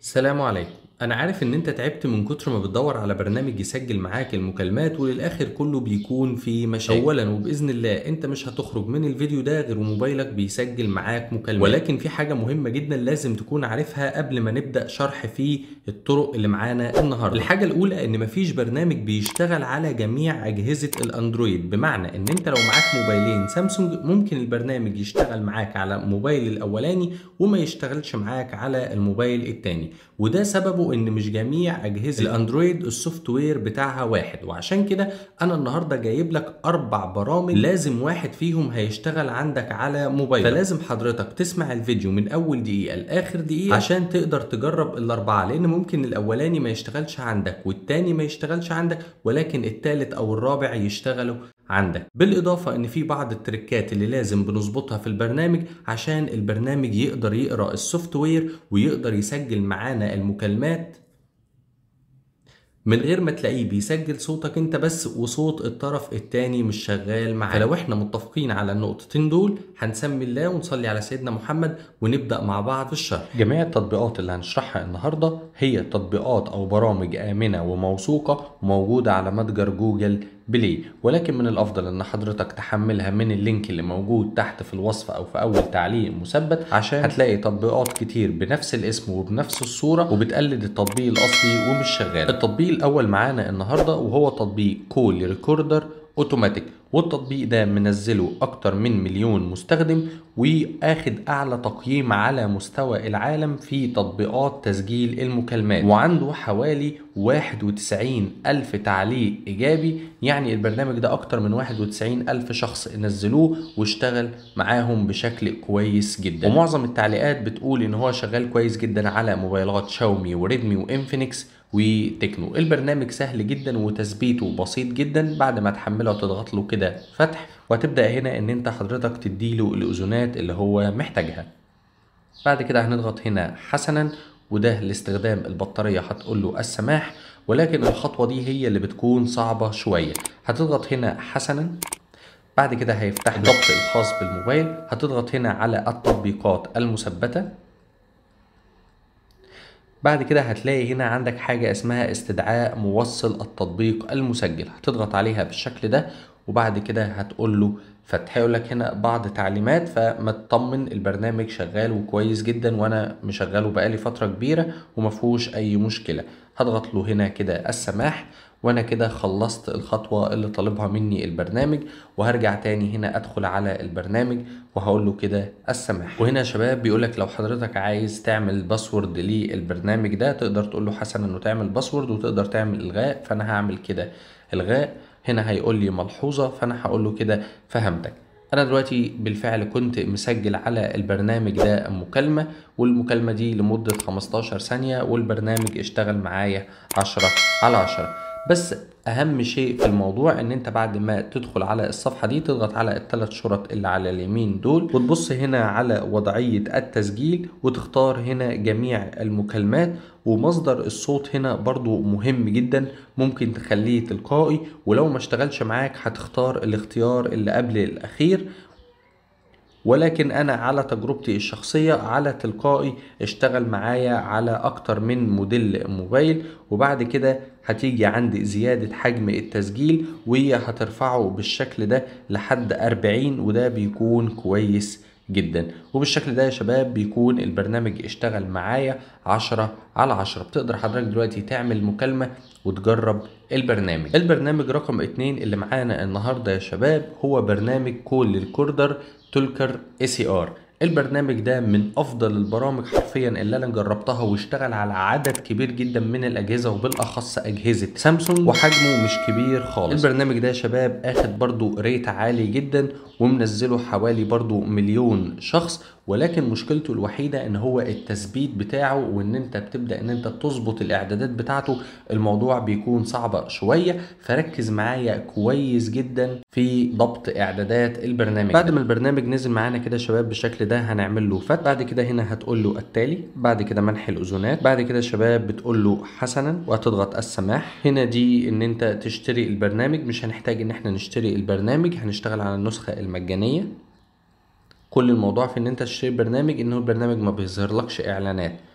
السلام عليكم. انا عارف ان انت تعبت من كتر ما بتدور على برنامج يسجل معاك المكالمات وللاخر كله بيكون في مشاكل. اولا وباذن الله انت مش هتخرج من الفيديو ده غير وموبايلك بيسجل معاك مكالمات، ولكن في حاجة مهمة جدا لازم تكون عارفها قبل ما نبدأ شرح في الطرق اللي معانا النهارده. الحاجة الاولى ان مفيش برنامج بيشتغل على جميع اجهزة الاندرويد، بمعنى ان انت لو معاك موبايلين سامسونج ممكن البرنامج يشتغل معاك على موبايل الاولاني وما يشتغلش معاك على الموبايل التاني، وده سببه ان مش جميع اجهزه الاندرويد السوفت وير بتاعها واحد. وعشان كده انا النهارده جايب لك 4 برامج لازم واحد فيهم هيشتغل عندك على موبايل، فلازم حضرتك تسمع الفيديو من اول دقيقه لاخر دقيقه عشان تقدر تجرب الاربعه، لان ممكن الاولاني ما يشتغلش عندك والتاني ما يشتغلش عندك ولكن التالت او الرابع يشتغلوا عندك. بالاضافه ان في بعض التريكات اللي لازم بنظبطها في البرنامج عشان البرنامج يقدر يقرا السوفت وير ويقدر يسجل معانا المكالمات من غير ما تلاقيه بيسجل صوتك انت بس وصوت الطرف التاني مش شغال معاه. فلو احنا متفقين على النقطتين دول هنسمي الله ونصلي على سيدنا محمد ونبدأ مع بعض في الشرح. جميع التطبيقات اللي هنشرحها النهاردة هي تطبيقات او برامج آمنة وموثوقة وموجودة على متجر جوجل بلاي، ولكن من الافضل ان حضرتك تحملها من اللينك اللي موجود تحت في الوصف او في اول تعليق مثبت، عشان هتلاقي تطبيقات كتير بنفس الاسم وبنفس الصورة وبتقلد التطبيق الاصلي ومش شغال. التطبيق الاول معانا النهارده وهو تطبيق كول ريكوردر اوتوماتيك، والتطبيق ده منزله اكتر من مليون مستخدم واخد اعلى تقييم على مستوى العالم في تطبيقات تسجيل المكالمات، وعنده حوالي 91 ألف تعليق إيجابي. يعني البرنامج ده أكتر من 91 ألف شخص نزلوه واشتغل معاهم بشكل كويس جدا، ومعظم التعليقات بتقول إن هو شغال كويس جدا على موبايلات شاومي وريدمي وإنفينكس وتكنو. البرنامج سهل جدا وتثبيته بسيط جدا، بعد ما تحمله وتضغط له كده فتح وهتبدأ هنا ان انت حضرتك تديله الاذونات اللي هو محتاجها. بعد كده هنضغط هنا حسنا، وده لاستخدام البطارية هتقول له السماح، ولكن الخطوة دي هي اللي بتكون صعبة شوية. هتضغط هنا حسنا، بعد كده هيفتح الضبط الخاص بالموبايل، هتضغط هنا على التطبيقات المثبتة. بعد كده هتلاقي هنا عندك حاجة اسمها استدعاء موصل التطبيق المسجل، هتضغط عليها بالشكل ده وبعد كده هتقول له فتح. يقول لك هنا بعض تعليمات، فما تطمن البرنامج شغال وكويس جدا وانا مشغله بقالي فترة كبيرة ومفهوش اي مشكلة. هضغط له هنا كده السماح، وانا كده خلصت الخطوة اللي طالبها مني البرنامج، وهرجع تاني هنا ادخل على البرنامج وهقول له كده السماح. وهنا يا شباب بيقولك لو حضرتك عايز تعمل باسورد للبرنامج ده تقدر تقول له حسن انه تعمل باسورد وتقدر تعمل الغاء، فانا هعمل كده الغاء. هنا هيقول لي ملحوظة فانا هقول له كده فهمتك. انا دلوقتي بالفعل كنت مسجل على البرنامج ده مكالمة، والمكالمة دي لمدة 15 ثانية والبرنامج اشتغل معايا 10/10. بس اهم شيء في الموضوع ان انت بعد ما تدخل على الصفحة دي تضغط على ال3 شرط اللي على اليمين دول وتبص هنا على وضعية التسجيل وتختار هنا جميع المكالمات، ومصدر الصوت هنا برضو مهم جدا، ممكن تخليه تلقائي، ولو ما اشتغلش معاك هتختار الاختيار اللي قبل الاخير، ولكن انا على تجربتي الشخصية على تلقائي اشتغل معايا على اكتر من موديل موبايل. وبعد كده هتيجي عند زيادة حجم التسجيل وهي هترفعه بالشكل ده لحد 40، وده بيكون كويس جدا. وبالشكل ده يا شباب بيكون البرنامج اشتغل معايا 10/10. بتقدر حضرتك دلوقتي تعمل مكالمة وتجرب البرنامج رقم 2 اللي معانا النهاردة يا شباب هو برنامج كول ريكوردر تولكر ACR. البرنامج ده من افضل البرامج حرفيا اللي انا جربتها واشتغل على عدد كبير جدا من الاجهزه وبالاخص اجهزه سامسونج، وحجمه مش كبير خالص. البرنامج ده يا شباب اخد برضو ريت عالي جدا ومنزله حوالي برضو مليون شخص، ولكن مشكلته الوحيده ان هو التثبيت بتاعه، وان انت بتبدا ان انت تظبط الاعدادات بتاعته الموضوع بيكون صعب شويه. فركز معايا كويس جدا في ضبط اعدادات البرنامج. بعد ما البرنامج نزل معانا كده يا شباب بالشكل ده هنعمل له فتح. بعد كده هنا هتقول له التالي، بعد كده منح الاذونات، بعد كده يا شباب بتقول له حسنا وهتضغط السماح. هنا دي ان انت تشتري البرنامج، مش هنحتاج ان احنا نشتري البرنامج، هنشتغل على النسخه المجانيه. كل الموضوع في ان انت تشتري برنامج ان هو البرنامج ما بيظهرلكش اعلانات،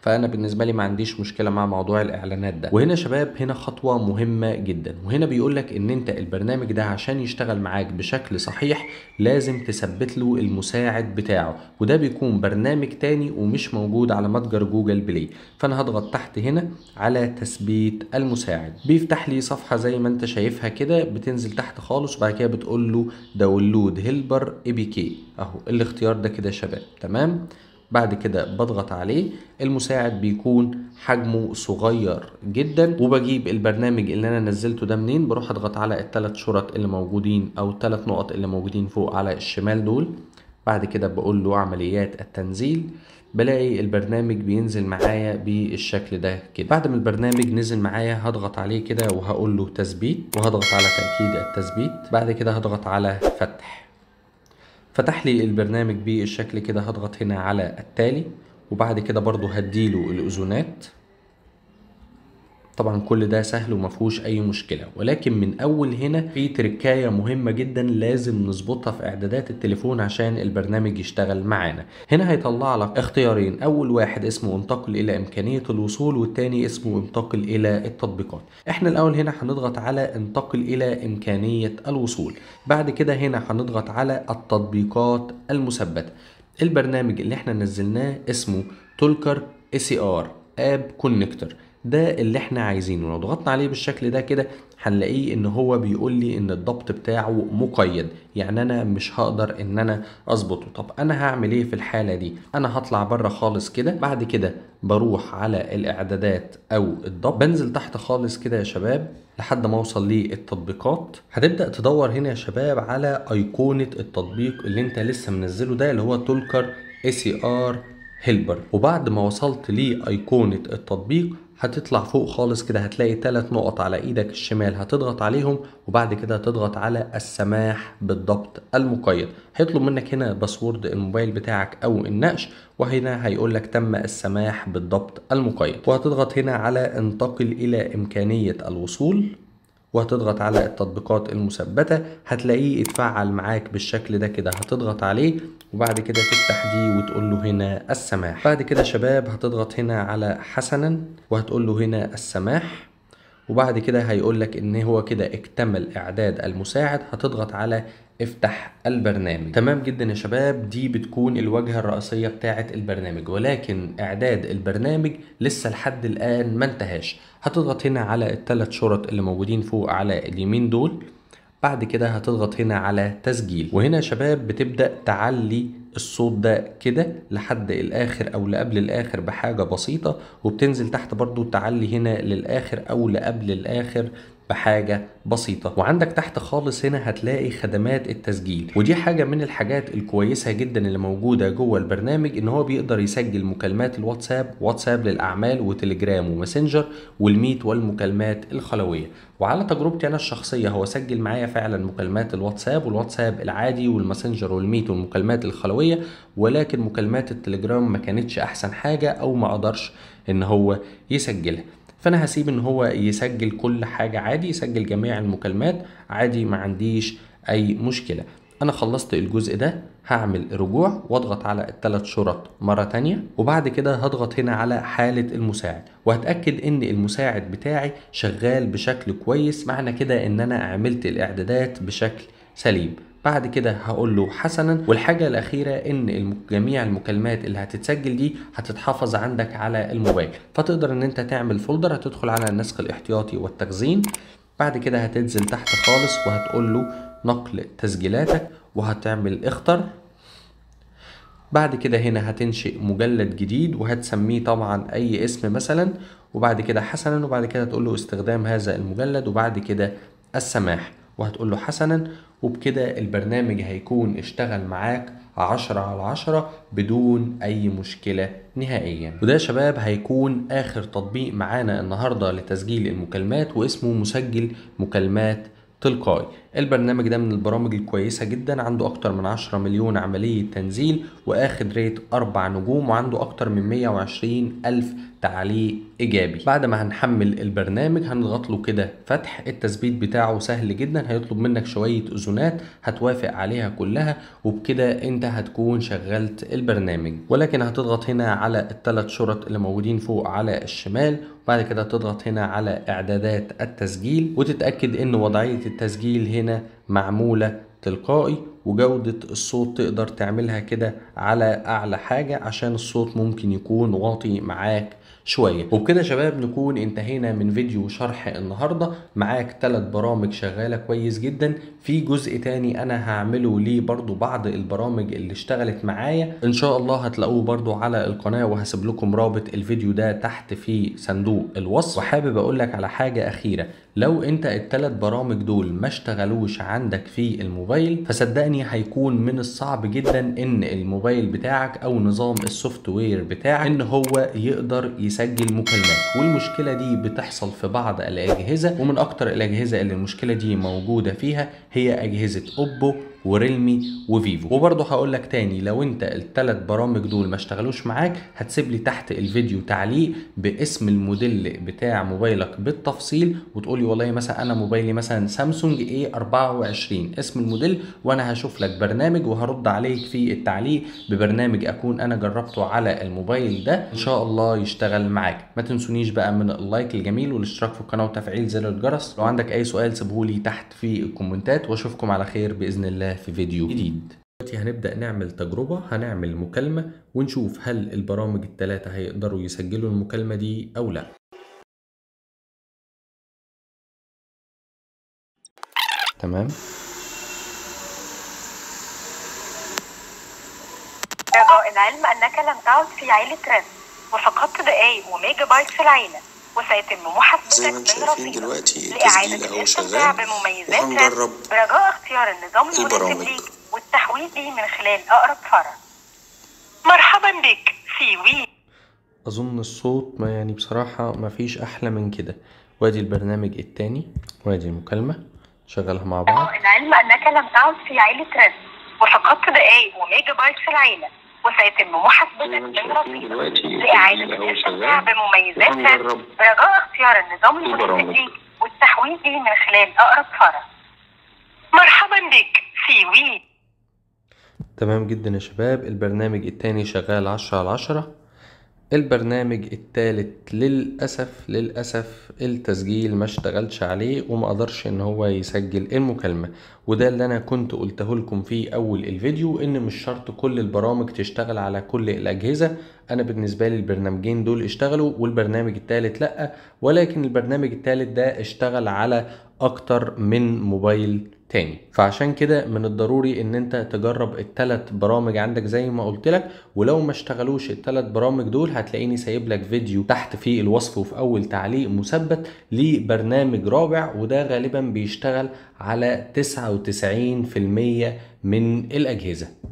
فانا بالنسبه لي ما عنديش مشكله مع موضوع الاعلانات ده. وهنا يا شباب هنا خطوه مهمه جدا، وهنا بيقول لك ان انت البرنامج ده عشان يشتغل معاك بشكل صحيح لازم تثبت له المساعد بتاعه، وده بيكون برنامج تاني ومش موجود على متجر جوجل بلاي. فانا هضغط تحت هنا على تثبيت المساعد، بيفتح لي صفحه زي ما انت شايفها كده، بتنزل تحت خالص وبعد كده بتقول له داونلود هيلبر اي بي كي اهو الاختيار ده كده يا شباب. تمام، بعد كده بضغط عليه. المساعد بيكون حجمه صغير جدا، وبجيب البرنامج اللي انا نزلته ده منين، بروح اضغط على الثلاث شرط اللي موجودين او الثلاث نقط اللي موجودين فوق على الشمال دول. بعد كده بقول له عمليات التنزيل، بلاقي البرنامج بينزل معايا بالشكل ده كده. بعد ما البرنامج نزل معايا هضغط عليه كده وهقول له تثبيت، وهضغط على تأكيد التثبيت. بعد كده هضغط على فتح، فتح لي البرنامج بالشكل كده. هضغط هنا على التالي، وبعد كده برضو هديله الأذونات. طبعا كل ده سهل ومفهوش اي مشكلة، ولكن من اول هنا في تركاية مهمة جدا لازم نظبطها في اعدادات التليفون عشان البرنامج يشتغل معانا. هنا هيطلع لك اختيارين، اول واحد اسمه انتقل الى امكانية الوصول، والتاني اسمه انتقل الى التطبيقات. احنا الاول هنا هنضغط على انتقل الى امكانية الوصول، بعد كده هنا هنضغط على التطبيقات المثبتة. البرنامج اللي احنا نزلناه اسمه تولكر ACR اب كونكتور، ده اللي احنا عايزينه. لو ضغطنا عليه بالشكل ده كده هنلاقيه ان هو بيقول لي ان الضبط بتاعه مقيد، يعني انا مش هقدر ان انا اظبطه. طب انا هعمل ايه في الحالة دي؟ انا هطلع بره خالص كده، بعد كده بروح على الاعدادات او الضبط، بنزل تحت خالص كده يا شباب لحد ما اوصل للتطبيقات. هتبدأ تدور هنا يا شباب على ايقونة التطبيق اللي انت لسه منزله ده، اللي هو تولكر ACR هيلبر. وبعد ما وصلت لأيقونة التطبيق هتطلع فوق خالص كده، هتلاقي 3 نقط على ايدك الشمال، هتضغط عليهم وبعد كده هتضغط على السماح بالضبط المقيد. هيطلب منك هنا باسورد الموبايل بتاعك او النقش، وهنا هيقول لك تم السماح بالضبط المقيد. وهتضغط هنا على انتقل الى امكانية الوصول، وهتضغط على التطبيقات المثبتة، هتلاقيه اتفعل معاك بالشكل ده كده. هتضغط عليه وبعد كده تفتح دي وتقول له هنا السماح. بعد كده شباب هتضغط هنا على حسنا وهتقول له هنا السماح، وبعد كده هيقول لك ان هو كده اكتمل اعداد المساعد. هتضغط على افتح البرنامج. تمام جدا يا شباب، دي بتكون الواجهة الرئيسية بتاعة البرنامج، ولكن اعداد البرنامج لسه لحد الان ما انتهاش. هتضغط هنا على الثلاث شرط اللي موجودين فوق على اليمين دول، بعد كده هتضغط هنا على تسجيل. وهنا يا شباب بتبدأ تعلي الصوت ده كده لحد الاخر او لقبل الاخر بحاجة بسيطة، وبتنزل تحت برضو تعلي هنا للاخر او لقبل الاخر بحاجة بسيطة. وعندك تحت خالص هنا هتلاقي خدمات التسجيل، ودي حاجة من الحاجات الكويسة جدا اللي موجودة جوه البرنامج، ان هو بيقدر يسجل مكالمات الواتساب، واتساب للاعمال، وتليجرام وماسنجر والميت والمكالمات الخلوية. وعلى تجربتي انا الشخصية هو سجل معايا فعلا مكالمات الواتساب والواتساب العادي والماسنجر والميت والمكالمات الخلوية، ولكن مكالمات التليجرام ما كانتش احسن حاجة او ما قدرش ان هو يسجلها. فانا هسيب ان هو يسجل كل حاجة عادي، يسجل جميع المكالمات عادي، ما عنديش اي مشكلة. انا خلصت الجزء ده، هعمل رجوع واضغط على الثلاث شرط مرة تانية، وبعد كده هضغط هنا على حالة المساعد، وهتأكد ان المساعد بتاعي شغال بشكل كويس. معنى كده ان انا عملت الاعدادات بشكل سليم. بعد كده هقول له حسنا. والحاجة الأخيرة إن جميع المكالمات اللي هتتسجل دي هتتحفظ عندك على الموبايل، فتقدر إن أنت تعمل فولدر. هتدخل على النسخ الاحتياطي والتخزين، بعد كده هتنزل تحت خالص وهتقول له نقل تسجيلاتك، وهتعمل اختر. بعد كده هنا هتنشئ مجلد جديد وهتسميه طبعا أي اسم مثلا، وبعد كده حسنا، وبعد كده تقول له استخدام هذا المجلد، وبعد كده السماح، وهتقول له حسنا. وبكده البرنامج هيكون اشتغل معاك 10/10 بدون اي مشكلة نهائيا. وده يا شباب هيكون اخر تطبيق معانا النهاردة لتسجيل المكالمات، واسمه مسجل مكالمات تلقائي. البرنامج ده من البرامج الكويسة جدا، عنده اكتر من 10 مليون عملية تنزيل، واخد ريت 4 نجوم، وعنده اكتر من 120 ألف تعليق ايجابي. بعد ما هنحمل البرنامج هنضغط له كده فتح. التثبيت بتاعه سهل جدا، هيطلب منك شوية اذونات هتوافق عليها كلها، وبكده انت هتكون شغلت البرنامج. ولكن هتضغط هنا على الثلاث شرط اللي موجودين فوق على الشمال، وبعد كده تضغط هنا على اعدادات التسجيل، وتتأكد ان وضعية التسجيل هنا معمولة تلقائي، وجودة الصوت تقدر تعملها كده على اعلى حاجة عشان الصوت ممكن يكون واطي معاك شوية. وبكده يا شباب نكون انتهينا من فيديو شرح النهاردة. معاك 3 برامج شغالة كويس جدا. في جزء تاني انا هعمله ليه برضو بعض البرامج اللي اشتغلت معايا، ان شاء الله هتلاقوه برضو على القناة، وهسيب لكم رابط الفيديو ده تحت في صندوق الوصف. وحابب اقول لك على حاجة اخيرة، لو انت ال3 برامج دول ما اشتغلوش عندك في الموبايل، فصدقني هيكون من الصعب جدا ان الموبايل بتاعك او نظام السوفت وير بتاعك ان هو يقدر يسجل مكالمات. والمشكلة دي بتحصل في بعض الاجهزة، ومن اكتر الاجهزة اللي المشكلة دي موجودة فيها هي اجهزة اوبو وريلمي وفيفو. وبرضه هقول لك تاني، لو انت ال3 برامج دول ما اشتغلوش معاك، هتسيب لي تحت الفيديو تعليق باسم الموديل بتاع موبايلك بالتفصيل، وتقول لي والله مثلا انا موبايلي مثلا سامسونج A24 اسم الموديل، وانا هشوف لك برنامج وهرد عليك في التعليق ببرنامج اكون انا جربته على الموبايل ده، ان شاء الله يشتغل معاك. ما تنسونيش بقى من اللايك الجميل والاشتراك في القناه وتفعيل زر الجرس. لو عندك اي سؤال سيبهولي تحت في الكومنتات، واشوفكم على خير باذن الله في فيديو جديد. دلوقتي هنبدأ نعمل تجربة، هنعمل مكالمة ونشوف هل البرامج ال3 هيقدروا يسجلوا المكالمة دي أو لا. تمام. رجاء العلم أنك لم تعد في عيلة رزق، وفقدت دقايق وميجا بايت في العيلة، وسيتم محاسبتك من رصيدك لإعادة الاستمتاع بمميزات رزق. برجاء اختيار النظام المناسب ليك والتحويل به من خلال أقرب فرع. مرحبا بك في وي. أظن الصوت ما يعني بصراحة ما فيش أحلى من كده. وادي البرنامج التاني وادي المكالمة، شغلها مع بعض. العلم أنك لم تعد في عيلة رزق، وفقدت دقايق وميجا بايت في العيلة، وسيتم محاسبتك من رصيدك لإعادة الاستمتاع بمميزات رزق. برجاء اختيار النظام المناسب ليك والتحويل به من خلال أقرب فرع. مرحبا بك في وي. تمام جدا يا شباب، البرنامج التاني شغال 10/10. البرنامج التالت للأسف التسجيل ما اشتغلش عليه وما قدرش ان هو يسجل المكالمة. وده اللي انا كنت قلته لكم في اول الفيديو، ان مش شرط كل البرامج تشتغل على كل الاجهزة. انا بالنسبة لي البرنامجين دول اشتغلوا والبرنامج التالت لا، ولكن البرنامج التالت ده اشتغل على اكتر من موبايل تاني. فعشان كده من الضروري ان انت تجرب ال3 برامج عندك زي ما قلت لك. ولو ما اشتغلوش ال3 برامج دول هتلاقيني سايب لك فيديو تحت في الوصف وفي اول تعليق مثبت لبرنامج رابع، وده غالبا بيشتغل على 99% من الاجهزة.